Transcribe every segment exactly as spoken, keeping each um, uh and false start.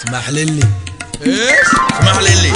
اسمح لي. ايش؟ اسمح لي.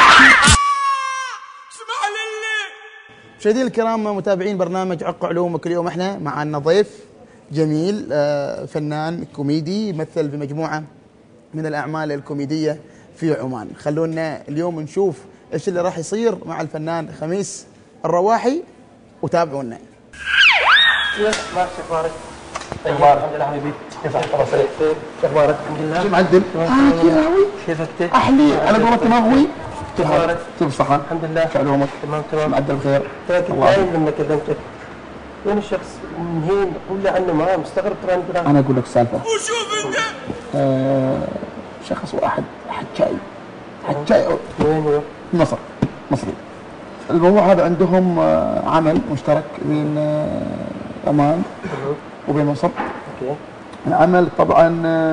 اسمح لي. مشاهدينا الكرام متابعين برنامج عق علومك، اليوم احنا معنا ضيف جميل فنان كوميدي يمثل في مجموعة من الأعمال الكوميدية في عمان. خلونا اليوم نشوف ايش اللي راح يصير مع الفنان خميس الرواحي وتابعونا. كيف اخبارك؟ اخبارك؟ الحمد لله حبيبي. كيف اخبارك؟ اخبارك؟ الحمد لله. شو معدل؟ هاك يا هوي. كيفك انت؟ احلي على قولة تماغوي. كيف اخبارك؟ كيف الصحة؟ الحمد لله. شو علومك؟ تمام تمام. معدل بخير. تراك دايم لما كلمتك وين الشخص من هين قول لي عنه، ما مستغرب ترى انت. انا اقول لك السالفة. وشوف انت آه شخص واحد حجاي حجاي وين هو؟ مصر مصري. الموضوع هذا عندهم عمل مشترك بين عمان وبين مصر. اوكي. العمل طبعا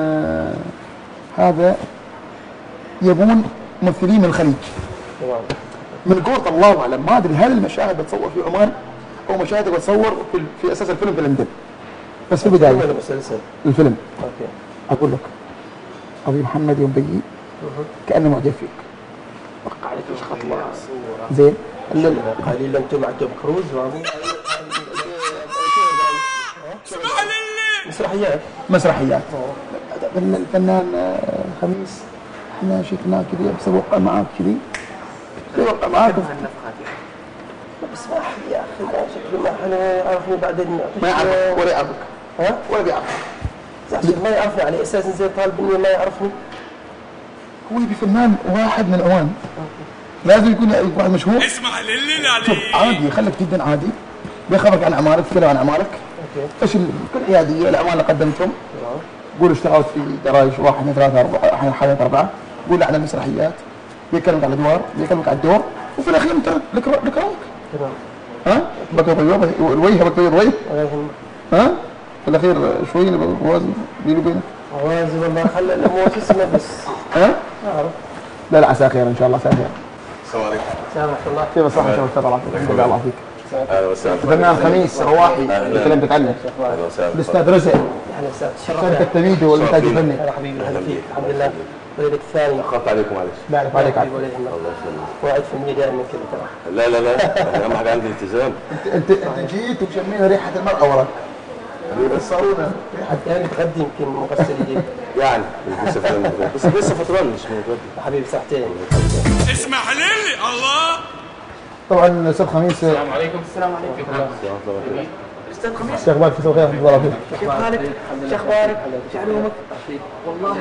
هذا يبون ممثلين من الخليج. تمام. من قولة الله اعلم ما ادري هل المشاهد بتصور في عمان او مشاهد بتصور في, في اساس الفيلم في لندن، بس في البدايه ولا مسلسل؟ الفيلم. اوكي. اقول لك ابي محمد يوم بيجي كانه معجب فيك، وقع عليك ايش خطوه زين. قليل انتم مع توم كروز وامين. اسمح لي. مسرحيات مسرحيات. الفنان خميس احنا شفناه كذي بس اوقع معاك كذي اوقع معاك بس ما احلى يا اخي، لا شكله ما حلو يعرفني بعدين. ما يعرفك ولا يعرفك. ها؟ ولا بيعرفك. ما يعرفني على اساس زي طالب مني ما يعرفني. هو يبي فنان واحد من عمان لازم يكون واحد مشهور. اسمح لي. شوف عادي خليك جدا عادي، بيخبرك عن اعمالك، تتكلم عن اعمالك. اوكي. ايش كل عياديه الاعمال اللي قدمتهم. قول اشتغلت في درايش واحد اثنين ثلاثه اربعه احيانا حالات اربعه. قول على مسرحيات، بيكلمك على الادوار، بيكلمك على الدور، وفي الاخير انت لك لك رايك. تمام. ها؟ بك طيب الوجه بك طيب وجه. الله يهمك. ها؟ في الاخير شوي نوازن بيني وبينك. اوازن والله خلى الاموات اسمه بس. ها؟ ما اعرف. لا لا عسى خير ان شاء الله عسى خير. السلام عليكم. السلام ورحمه الله. كيف الصحه ان شاء الله؟ الله يعافيك. الحمد لله الله يعافيك. اهلا وسهلا. الفنان خميس الرواحي اللي كلمتك عنه. اهلا وسهلا. الاستاذ رزق اهلا وسهلا. شركه تشرفنا. التميدي والانتاج الفني. هلا حبيبي اهلا فيك. الحمد لله. وليدك الثاني. اخذت عليكم معلش. بعرف عليك عارف. الله يهمك. الله يسلمك. واعد في المية دائما كذا ترى. لا لا لا اهم حاجه عندي الالتزام. انت انت جيت وشمينا ريحه المرأة وراك. بصرونا ريحه. يعني تغدي يمكن مغسل يديك. يعني لسه فاهم بس لسه فطران مش متغدي. حبيبي ساعتين. اسمح لي. الله. طبعا الاستاذ خميس. السلام عليكم. السلام عليكم. استاذ خميس. شو اخبارك؟ كيف الخير؟ الحمد لله فيك. كيف حالك؟ شو اخبارك؟ شو علومك؟ والله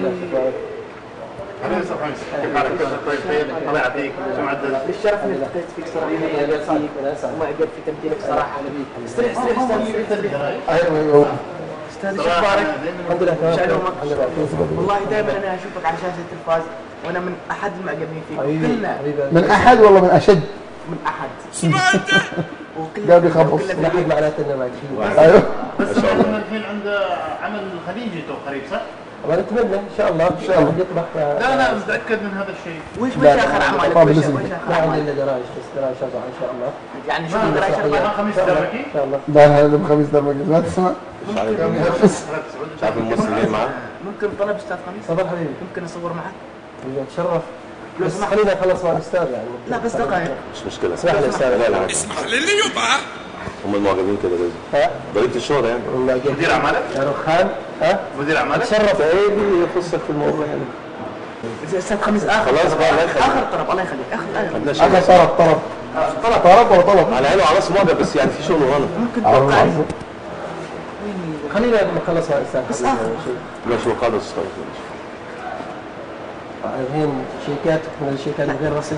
اهلا وسهلا خميس. كيف حالك؟ طيب الله يعافيك. شو معدل؟ بالشرف اني التقيت فيك صراحه. ما اقدر في تمثيلك صراحه. استريح استريح استريح استريح. ايوه ايوه. استاذ شو اخبارك؟ الحمد لله تمام. شو علومك؟ الحمد لله. والله دائما انا اشوفك على شاشه التلفاز وانا من احد المعجبين فيك. كلنا من احد والله من اشد. من احد. سمعت. قال بيخبص. من احد معناته انه معك. ايوه. بس انا الحين عنده عمل خليجي تو قريب صح؟ وانا اتمنى ان شاء الله ان شاء الله يطبخ. لا لا متاكد من هذا الشيء. وش لا، وش اخر اعمالك؟ طبعاً وش لازم. وش ما اخر عندي اعمالك؟ الا درايش بس درايش اربعه ان شاء الله. يعني شو ما درايش مسرحيات. أربعة؟ ما خميس دربكي؟ ان شاء الله. لا هذا بخميس دربك ما تسمع. مش عارف مش عارف الممثل جاي معاه. ممكن طلب استاذ خميس؟ تفضل حبيبي. ممكن اصور معك؟ تشرف. لو بس سمحت. خلينا نخلص مع الاستاذ يعني. لا بس دقائق. مش مشكله. اسمح لي استاذ. لا لا اسمح لي يبقى. هم المعجبين كده لازم. ها؟ طريقه الشهره يعني. مدير اعمالك؟ يا رخان. ها؟ مدير اعمالك؟ تشرف عيبي يخصك في الموضوع يعني. استاذ خميس اخر خلاص بقى الله يخليك. اخر طلب الله يخليك اخر طلب. عندنا انا شغل. طرب طرب طرب طرب ولا طلب؟ على عينه وعلى راسه معجب بس يعني في شغل ورانا. ممكن توقع لي. خلينا نخلص مع الاستاذ. بس آخر. ماشي وقاعد استاذ. الحين شيكاتك من الشيكات غير رصيد.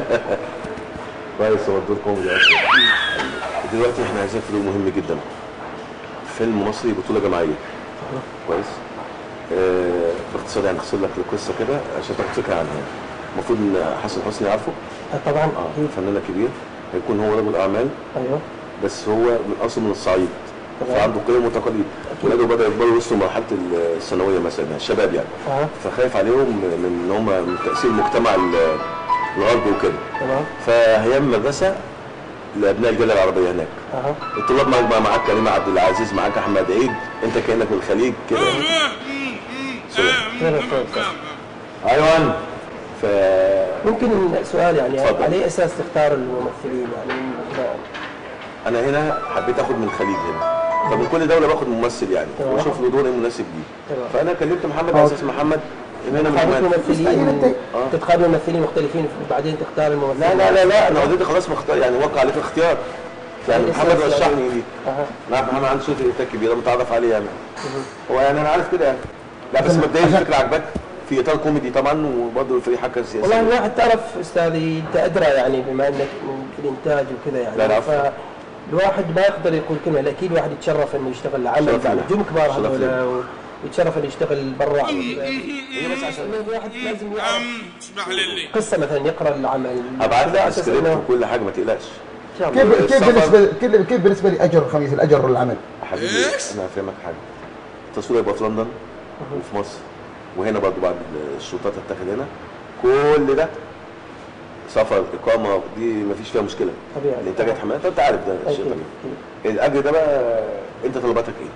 كويس ودوركم دلوقتي. دلوقتي احنا عايزين فيلم مهم جدا. فيلم مصري بطولة جماعية. كويس؟ آه باختصار يعني اختصر لك القصة كده عشان تاخد فكرة عنها. المفروض ان حسن حسني عارفه؟ طبعا. اه فنان كبير هيكون هو رجل اعمال ايوه. بس هو من اصل من الصعيد. فعنده قيم وتقاليد. ولاده بدأ يكبروا وصلوا مرحلة الثانوية مثلا الشباب يعني. اه. فخايف عليهم من ان هم من تأثير المجتمع الغربي وكده. تمام. فهيعمل مدرسة لابناء الجاليه العربيه هناك. اها. الطلاب معاك بقى معاك كريم عبد العزيز، معاك احمد عيد، انت كانك من الخليج كده. ايوه. ف ممكن سؤال يعني اتفضل. على اي اساس تختار الممثلين يعني؟ انا هنا حبيت اخد من الخليج هنا، فمن كل دوله باخد ممثل يعني تمام. واشوف له دور ايه مناسب ليه. تمام. فانا كلمت محمد على اساس محمد هنا من تختار زمان. ممثلين تتقابل ممثلين مختلفين بعدين تختار الممثلين. لا لا لا لا انا اوريدي خلاص مختار يعني، وقع عليه في اختيار يعني. على محمد أساس رشحني يعني. ليه. أها. لا محمد عنده شركه انتاج كبيره متعرف عليه يعني. هو يعني انا عارف كده يعني. لا بس مبدئيا الفكره عجبك في اطار كوميدي طبعا، وبرضه الفريق حكى سياسي. والله الواحد تعرف استاذي انت ادرى يعني بما انك في الانتاج وكذا يعني. لا العفو. فالواحد ما يقدر يقول كلمه، اكيد واحد يتشرف انه يشتغل عمل شرف بعد لنا. نجوم كبار شرف هذول لنا. ويتشرف انه يشتغل برا. هي بس عشان الواحد لازم يعرف أم اسمح لي قصه مثلا يقرا العمل. ابعت لك على أساس السكريبت إنه وكل حاجه ما تقلقش. إن شاء الله. كيف كيف السفر. بالنسبه كيف كيف بالنسبه لي اجر خميس الاجر العمل؟ حبيبي إيش؟ انا هفهمك حاجه. التصوير هيبقى في لندن وفي مصر وهنا برضه بعد الشوطات هتاخد هنا. كل ده سفر اقامه دي مفيش فيها مشكله. طبيعي. الانتاج هيتحملها فانت عارف ده شيء أكيد. طبيعي. الاجر ده بقى انت طلباتك ايه؟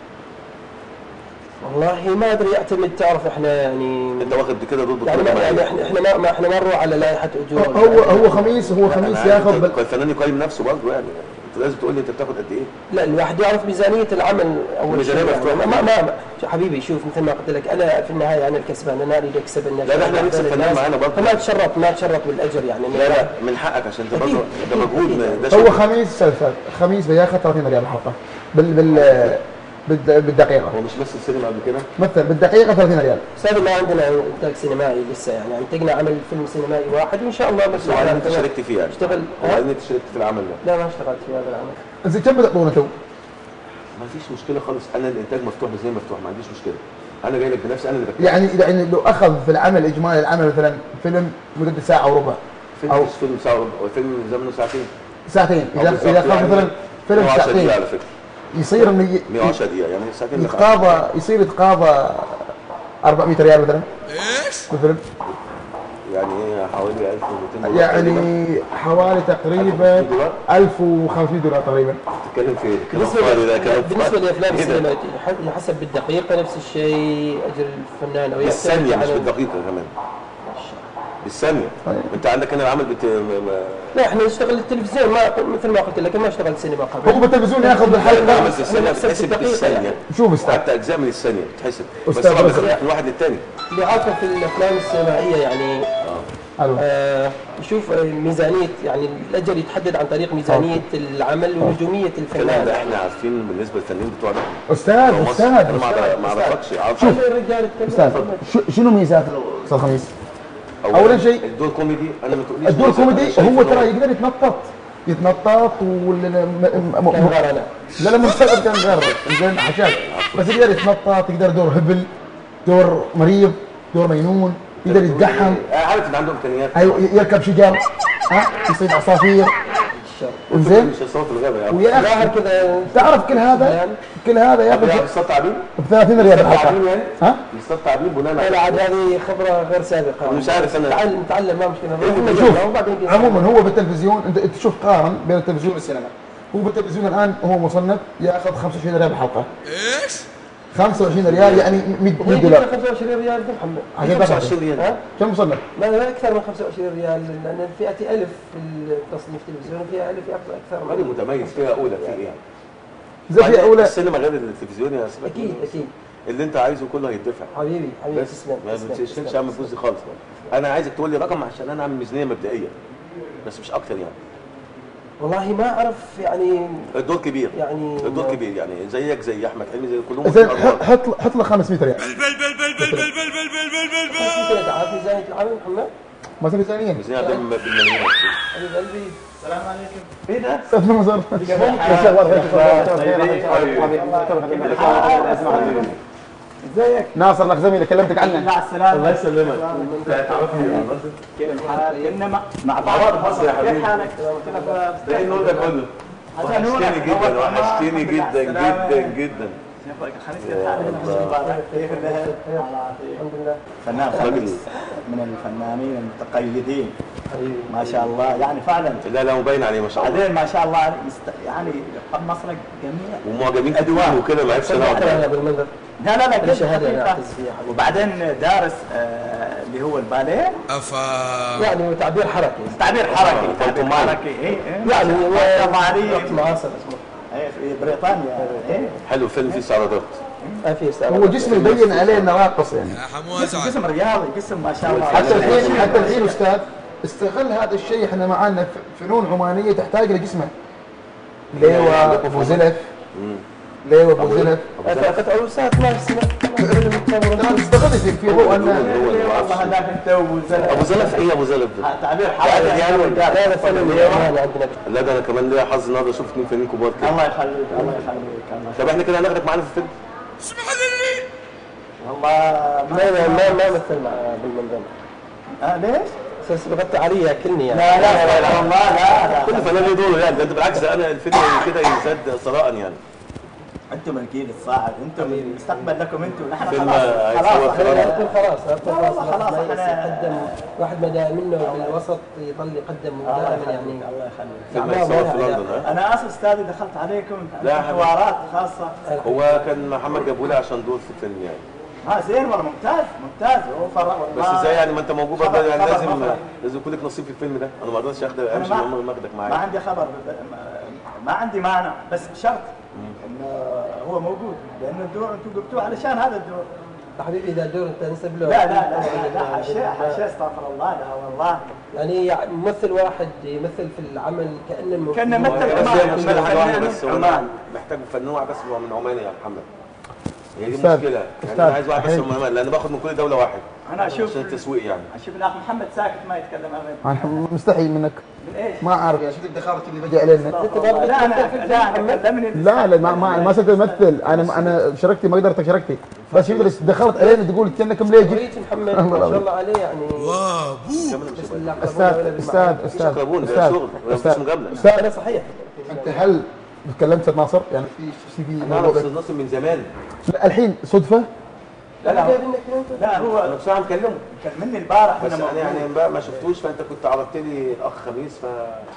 والله ما ادري يعتمد، تعرف احنا يعني انت واخد كده دور يعني بطوله ما يعني جماعيه. احنا احنا ما ما احنا ما نروح على لائحه اجور. هو هو خميس هو خميس ياخذ بال... الفنان يقيم نفسه برضه يعني. انت لازم تقول لي انت بتاخد قد ايه؟ لا الواحد يعرف ميزانيه العمل اول الميزانية شيء مفتوحة. يعني. ما ما ما شو حبيبي شوف مثل ما قلت لك انا في النهايه انا الكسبان، انا اريد اكسب الناس. لا، لا، احنا هنكسب فنان معانا برضه. فما تشرط ما تشرط بالاجر يعني. لا لا من حقك عشان انت برضه أكيد. ده مجهود أكيد. ما- ده هو شغل. خميس سلسل خميس بياخذ ثلاثين ريال الحلقه بال بال بالد- بالدقيقه هو مش مثل السينما قبل كده؟ مثل بالدقيقه ثلاثين ريال. استاذ ما عندنا انتاج سينمائي لسه يعني انتجنا عمل فيلم سينمائي واحد وان شاء الله بس وبعدين انت شاركت فيه يعني. اشتغل وبعدين انت شاركت في العمل ده. لا ما اشتغلت في هذا العمل. زين كم بتعطونا تو؟ ما فيش مشكله خالص، انا الانتاج مفتوح بزي مفتوح ما عنديش مشكله. انا جاي لك بنفسي انا اللي بتكلم. يعني يعني لو اخذ في العمل اجمالي العمل مثلا فيلم مدته ساعه وربع فيلم أو- مش فيلم ساعه وربع، هو فيلم زمنه ساعتين. ساعتين أو اذا بالظبط اذا اخذ يعني مثلا فيلم مية وعشرة ساعتين دقيقة على فكره. يصير انه ي- مية وعشرة دقيقة يعني ساعتين إلا خمسة. يتقاضى يصير يتقاضى أربعمائة ريال مثلا ايش؟ في الفيلم، يعني ايه حوالي ألف ومئتين دولار يعني تقريباً. حوالي تقريبا دولار؟ ألف وخمسمائة دولار تقريبا. تتكلم في إيه؟ كلام بالنسبه فاضي ده كلام بالنسبه فاضي. لافلام إيه ده؟ السينما حسب بالدقيقه نفس الشيء اجر الفنان او بالثانية يختلف مش عن- بالدقيقة كمان. بالثانية. انت عندك هنا العمل بت... م- م- لا احنا نشتغل التلفزيون ما مثل ما قلت لك ما اشتغلت سينما قبل. هو بالتلفزيون ياخذ العمل بالحلقه. في الثانية نحسب بتحسب بالدقيقة بالثانية. يعني. شوف استاذ حتى أجزاء من الثانية بتحسب. بس أستاذ طبعا بس- بيختلف من واحد للتاني. اللي عارفه في الافلام السينمائيه يعني حلو. آه يشوف آه، ميزانيه يعني الاجر يتحدد عن طريق ميزانيه العمل ونجوميه الكلام الفنان. ده احنا عارفين بالنسبة للفنانين بتوعنا. استاذ مصر. استاذ انا ما أعرف- ما اعرفكش عارف. خلي الرجال يتكلموا. استاذ شو- شنو ميزات استاذ خميس؟ أولاً شيء- الدور كوميدي انا ما تقوليش الدور ميزة، أنا كوميدي شايف هو إن ترى يقدر يتنطط يتنطط ولا م- م- كان م- غير انا لا لا مستقبل كان غير زين عشان بس يقدر يتنطط، يقدر دور هبل، دور مريض، دور مجنون، يقدر يتقحم، أنا عارف ان عنده امكانيات. أيوة، يركب شجر، ها يصيد عصافير، زين مش هيصور في الغابة يعني. ويا ظاهر اخي كذا تعرف كل هذا كل هذا يعني ياخذ بيصطاد تعابين؟ ب ثلاثين ريال بيصطاد تعابين الحلقه. يعني؟ ها؟ بيصطاد تعابين بناء لا على عاد هذه خبره غير سابقه. مش عارف أنا. نتعلم نتعلم ما مشكله نروح المجال شوف وبعدين عموما هو بالتلفزيون انت انت شوف قارن بين التلفزيون والسينما. هو بالتلفزيون الان هو مصنف ياخذ خمسة وعشرين ريال بالحلقه. ايش؟ خمسة وعشرين ريال يعني مية وين دولار. خمسة وعشرين ريال يا محمد؟ عشان خمسة بس وعشرين ريال. ها؟ كم مصنف؟ لا لا اكثر من خمسة وعشرين ريال لان فئتي ألف في التصنيف التلفزيوني وفيها ألف اكثر راجل من متميز فيها اولى في ايه؟ زي في اولى السينما غير التلفزيون يا سيدي. اكيد اكيد اللي انت عايزه كله هيدفع. حبيبي حبيبي بس تسلم ما تسلم، بتشيلش تسلم. هم الفلوس دي خالص. انا عايزك تقول لي رقم عشان انا اعمل ميزانيه مبدئيه بس مش اكتر يعني. والله ما اعرف يعني الدور كبير يعني الدور كبير يعني زيك زي احمد حلمي زي كلهم زين في حط الأدوار. حط حط له خمسمائة ريال. بل بل بل بل بل بل بل بل بل بل بل بل ممكن تعرف ميزانيه العمل محمد؟ ما تبي ثانيا؟ ميزانيه بالم- بالملايين. حبيب قلبي ايه ده؟ استاذ نصر ازيك؟ ناصر لك زميلي كلمتك عنه. مع السلامة. الله يسلمك. كيف الحال؟ كنا مع مع بعض. يا حبيبي. كيف حالك؟ ده ايه النور ده كله؟ وحشتني جدا وحشتني جدا جدا جدا. الخميس كيف حالك؟ مبارك. كيف البهل؟ الحمد لله فنان خميس من الفنانين المتقيدين ما شاء الله يعني فعلا. لا لا مبين عليه ما شاء الله. بعدين ما شاء الله يست... يعني قمص لك جميع ومعجبين كتير وكده ما عرفش انا انا بالمنظر لا لا لا جد الشهادة اللي خفيفة. أعتز فيها حبيبي. وبعدين دارس آه اللي هو الباليه، افا يعني تعبير حركي تعبير حركي، تعبير معي. حركي ايه ايه يعني هو معري وقت معاصر اسمه ايه في بريطانيا ايه حلو فيلم فيه استعراضات. ما في استعراض. هو جسمه يبين عليه انه راقص يعني. يا حمو جسم, ازعل. جسم رياضي، جسم ما شاء الله. حتى الحين حتى الحين استاذ استغل هذا الشيء. احنا معانا ف- فنون عمانيه تحتاج لجسمه. ليوه ابو زلف، ليوه ابو زلف. فترة أوساط ما اسمه ترى تستغل في في هو ان والله هذاك انت ابو زلف. ابو زلف ايه ابو زلف ده؟ تعبير حركي يعني. لا لا فن اليوم عندنا. لا ده انا كمان ليا حظ النهارده اشوف اثنين فنانين كبار كده. الله يخليك الله يخليك الله طب احنا كده هناخدك معانا في الفيلم؟ اسمح لي. والله ما ما ما ما مثل مع بالمنظمة. آه ليش؟ بس بغطي علي ياكلني يعني. لا لا لا لا والله لا لا كل فنان له دوره يعني. ده انت بالعكس انا الفيلم كده يزداد ثراء يعني. انتم الجيل الصاعد، انتم المستقبل لكم انتم، نحن فيلم خلاص هيصور خلاص خلاص. يكون خلاص لا والله خلاص ما احنا يقدم واحد ما دائما منه بالوسط يضل يقدم الله دائما يخليك يعني. الله يخليك. فيلم لا، هيصور ما في لا، لندن ها؟ انا اسف استاذي دخلت عليكم لا يا حبيبي. حوارات خاصه. هو كان محمد جابولي عشان دور في الفيلم يعني. ها زين والله ممتاز ممتاز هو فرق بس ازاي يعني ما انت موجود خبر- برضه يعني خبر لازم مفرح. لازم يكون لك نصيب في الفيلم ده. انا ما اقدرش اخد أنا امشي ما- من غير ما اخدك ما معايا. عندي خبر ما- ما عندي مانع، بس بشرط انه هو موجود، لانه الدور انتم جبتوه علشان هذا الدور. حبيبي اذا دور انت نسب له. لا لا لا لا لا حاشا حاشا استغفر الله لا والله. يعني يعني ممثل واحد يمثل في العمل كأن الم- كأنه مثل بس عمان. هي المشكله حاجه واحده فنان بس هو عمان. محتاج فنان واحد بس هو من عمان يا محمد. هي دي أستاذ، المشكله يعني. أستاذ، انا عايز واحد بس الحين- من عمان لان باخد من كل دوله واحد انا اشوف عشان التسويق يعني. اشوف الاخ محمد ساكت ما يتكلم ابدا. انا مستحي منك. من ايش؟ ما اعرف يا شفت الدخارة اللي بقى علينا. لا انا لا انا كلمني لا لا ما ما ما صرت امثل. انا انا شاركتي ما قدرت شاركتي. بس شفت دخلت علينا تقول كانكم ليه جيت. ريت محمد ما شاء الله عليه يعني. وابو بسم الله استاذ استاذ استاذ يقربون ده استاذ شغل مش استاذ مجامله. استاذ انا صحيح. انت هل تكلمت استاذ ناصر يعني في سي في انا اعرف استاذ ناصر من زمان. لا الحين صدفه. لا لا جايب انك انت. لا هو انا بصراحه مكلمه كلمني البارح بس انا انا يعني موجود. بقى ما شفتوش فانت كنت عرضت لي الاخ خميس ف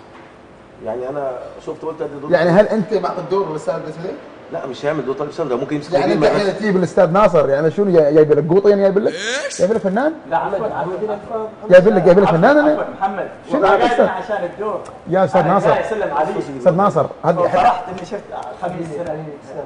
يعني انا شفت قلت ادي دور. يعني هل انت معطي الدور للاستاذ اسمه؟ لا مش هيعمل دور طالب سنه ده ممكن يمسك يعني انت القديم الحين بس. تجيب الاستاذ ناصر يعني شنو جاي- جايب لك قوطه يعني جايب لك ايش؟ جايب لك فنان لا عفوا عمودين عفوا الفاظ. جايب لك جايب لك فنان عفوا انا محمد شنو والله هذا قاعد أستاذ؟ هنا عشان الدور. يا استاذ أنا ناصر جاي اسلم عليه. استاذ ناصر هذا فرحت اني شفت خميس هنا.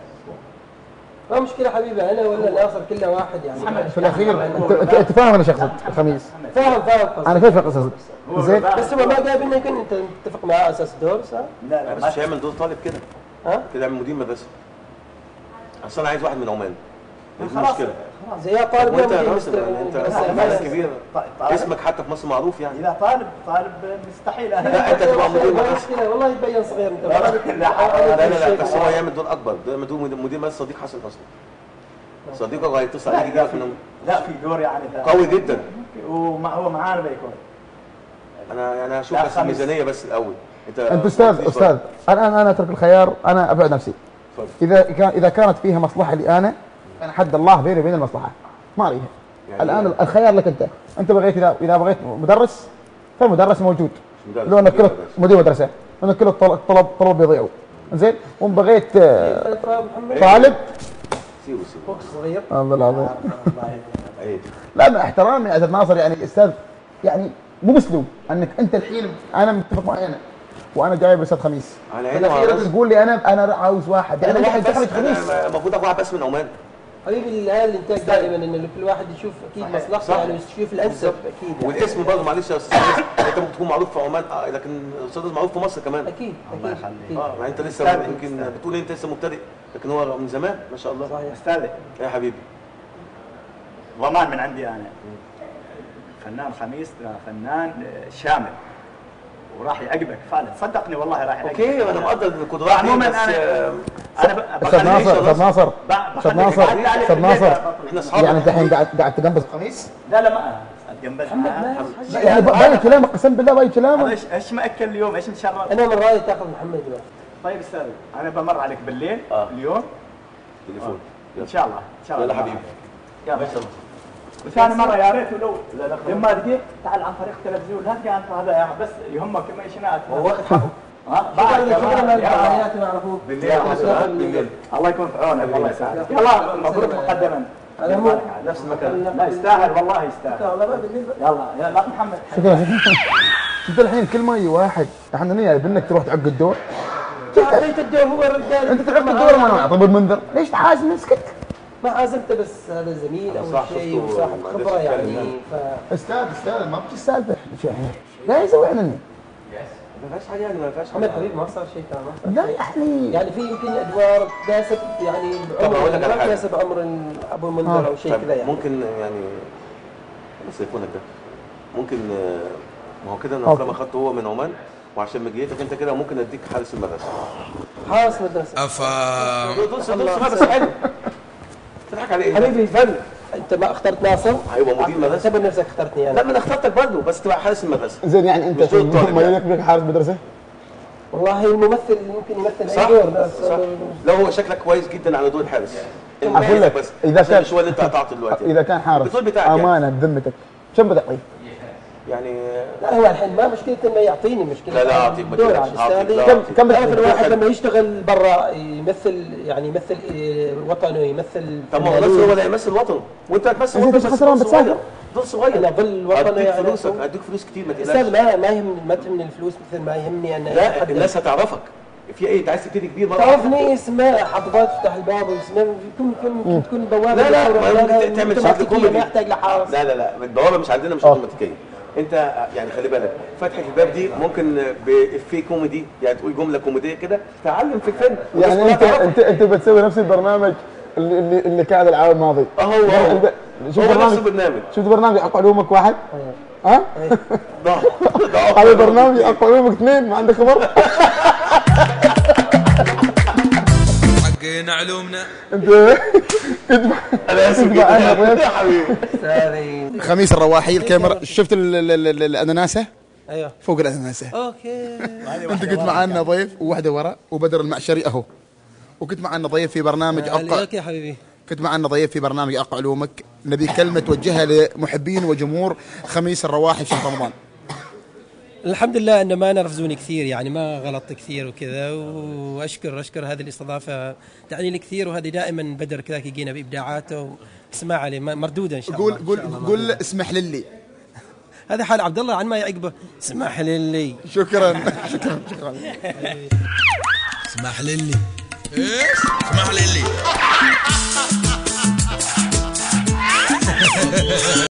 ما مشكلة حبيبي انا ولا ناصر كلنا واحد يعني. محمد في الاخير انت انت أنت فاهم انا شخص الخميس. فاهم فاهم قصدك. انا فاهم قصص زين. بس هو ما جايب انك انت متفق معاه اساس دور صح؟ لا لا بس ما مش هيعمل دور طالب كده. ها؟ كده يعمل مدير مدرسه. اصل انا عايز واحد من عمان. دي خلاص المشكله. زي يا طالب وانت يا يا مدير ناصر يعني انت مستوى- ناس كبير طالب. اسمك حتى في مصر معروف يعني. اذا طالب طالب مستحيل لا انت تبقى مدير ما مدرسه. مشكلة والله يبين صغير انت. لا، لا، لا لا لا بس هو يعمل دور اكبر. ده مدير مدير مدرسه صديق حسن حسني. صديقه هيتصل عليك يجي لك من لا في دور يعني ذا. قوي جدا. ومع هو معانا بيكون. انا يعني هشوف لا، بس خميس. الميزانيه بس الاول. انت انت استاذ استاذ انا انا انا اترك الخيار. انا ابعد نفسي. اتفضل. اذا كان اذا كانت فيها مصلحه لي انا انا حد الله بيني وبين المصلحه ما عليها. يعني الان الخيار لك انت. انت بغيت اذا اذا بغيت مدرس فالمدرس موجود. مدرس. لو انك كله مدير مدرسه لانك كله طلب طلب طلب بيضيعوا زين. وان بغيت آه، محمد طالب سيبوا سيبوا فوق صغير. الله العظيم. ايه لا مع احترامي يا استاذ ناصر يعني استاذ يعني مو باسلوب انك انت الحين انا متفق معي انا وانا جايب استاذ خميس. على عيني الاخير وعلى تقول لي انا انا عاوز واحد يعني انا انت واحد حتخرج بس خميس. أنا المفروض اخد واحد بس من عمان. حبيبي هذا الانتاج دائما ان كل واحد يشوف اكيد مصلحته صح. يعني يشوف الانسب اكيد يعني. والاسم برضه معلش يا استاذ انت ممكن تكون معروف في عمان آه، لكن استاذ معروف في مصر كمان. اكيد اكيد اكيد. اه يعني انت لسه يمكن بتقول انت لسه مبتدئ لكن هو من زمان ما شاء الله. صحيح. استاذي يا حبيبي ضمان من عندي انا. فنان خميس فنان شامل وراح يعقبك فعلا صدقني والله راح يعقبك. اوكي انا مقدر القدرات دي عموما بس انا آه، انا ب- استاذ بخليك- ناصر استاذ ناصر ب- استاذ بخليك ناصر تعدي عليك استاذ بالليل ناصر يا بطل. احنا اصحاب. يعني انت الحين قاعد قاعد تقنبص خميس. لا لا ما اتقنبل لا يعني باين كلامك قسم بالله باين كلامك. ايش ايش مأكل اليوم ايش مشرب؟ انا من رايي تاخذ محمد دلوقتي. طيب استاذ انا بمر عليك بالليل آه. اليوم تليفون ان شاء الله ان شاء الله. يلا حبيبي. يلا وثاني مره يا ريت ولو لما تجي تعال عن طريق التلفزيون لا تجي عن طريق هذا بس يهمك ما يشناك هو واخد حقه. ها بعد شكرا كمان للفعاليات معروفون. بالليل يا بالليل. الله يكون في عونك الله يسعدك. يلا مبروك مقدما. هذا مو نفس المكان. لا يستاهل والله يستاهل. والله ما بالنسبه يلا يلا محمد. شكرا شكرا. انت الحين كل ما يجي واحد احنا نية بدك تروح تعق الدور. تعطيت الدور هو الرجال. انت تعق الدور ما طب المنذر ليش تحاسب نفسك؟ ما عازمته بس هذا زميل او صح، شيء شفته وصاحب ما خبره قدرش يعني يتكلم. ف استاذ استاذ ما بتجي السالفه لا يسوي عنني ما فيهاش حاجه يعني ما فيهاش محمد حاجه. حبيبي ما صار شيء ترى ما صار لا يعني يعني في يمكن ادوار تناسب يعني طب أقول لك على ما حاجة. تناسب عمر ابو المنذر او شيء طيب كذا يعني ممكن يعني بس يكونك ده ممكن آه، ما هو كده انا أوكي. طالما اخدته هو من عمان وعشان مجيتك انت كده ممكن اديك حارس المدرسه. حارس مدرسه أفا دول دول دول بس حلو. تضحك على ايه؟ حبيبي فن انت ما اخترت ناصر هيبقى مدير مدرسه. اعتبر نفسك اخترتني لا انا ما انا اخترتك برضه بس تبقى حارس المدرسه. زين يعني انت مش دول طالب ما يعني. يليق بك حارس مدرسه؟ والله الممثل ممكن يمثل صح اي دور بس صح. لا هو شكلك كويس جدا على دور الحارس. اقول لك بس اذا عشان كان مش هو اللي انت قطعته دلوقتي. اذا كان حارس الدور بتاعك يعني. امانه بذمتك كم بتعطيه؟ يعني لا هو الحين ما مشكلة انه يعطيني مشكلة لا لا اعطيك ما الدور تقلقش، عاد اعطيك استاذي لا كم أعطيك. كم تعرف بتعطيه؟ الواحد لما يشتغل برا يمثل يعني يمثل إيه، وطنه يمثل طب ما هو فنانين. بس هو اللي هيمثل وطنه وانت هتمثل إذا وطنك أنت بس خسران دور بتسافر. صغير. دور صغير. انا ظل وطنه اديك يعني فلوسك اديك فلوس كتير ما استاذ تقلقش. ما ما يهم ما تهمني الفلوس مثل ما يهمني ان لا الناس هتعرفك. في ايه انت عايز تبتدي كبير مرة تعرفني اسماء حضرات تفتح الباب واسماء يكون يكون تكون بوابه لا لا للحرة. ما ممكن تعمل شكل اوتوماتيكية، كوميدي. ما يحتاج لحارس لا لا لا البوابه مش عندنا مش اوتوماتيكيه. انت يعني خلي بالك فتحه الباب دي ممكن بإفيه كوميدي يعني تقول جمله كوميديه كده تعلم في الفيلم. والناس يعني كلها انت تعرفك. انت انت بتسوي نفس البرنامج اللي اللي, اللي كان العام الماضي اه هو هو الب- شفت هو نفس برنامج البرنامج. شفت برنامج اقوى علومك واحد؟ ها؟ ده ده هذا برنامج اقوى علومك اثنين ما عندك خبر؟ حقنا علومنا. انت كنت انا اسف كنت جدا معانا ضيف. يا حبيبي. استاذي خميس الرواحي الكاميرا شفت ال- ال- ال- الاناناسه ايوه فوق الاناناسه اوكي انت كنت معانا ضيف وواحده ورا وبدر المعشري اهو وكنت معانا ضيف في برنامج اقع اوكي يا حبيبي كنت معنا ضيف في برنامج اقع علومك نبي كلمه توجهها لمحبين وجمهور خميس الرواحي في شهر رمضان. الحمد لله ان ما نرفزوني كثير يعني ما غلطت كثير وكذا واشكر اشكر هذه الاستضافه تعني لي كثير وهذه دائما بدر كذاك يجينا بابداعاته اسمع علي مردوده ان شاء قول الله قول إن شاء الله قول مردودة. اسمح للي. هذا حال عبد الله عن ما يعقبه اسمح لي شكرا شكرا شكرا اسمح للي. ايش؟ اسمح للي.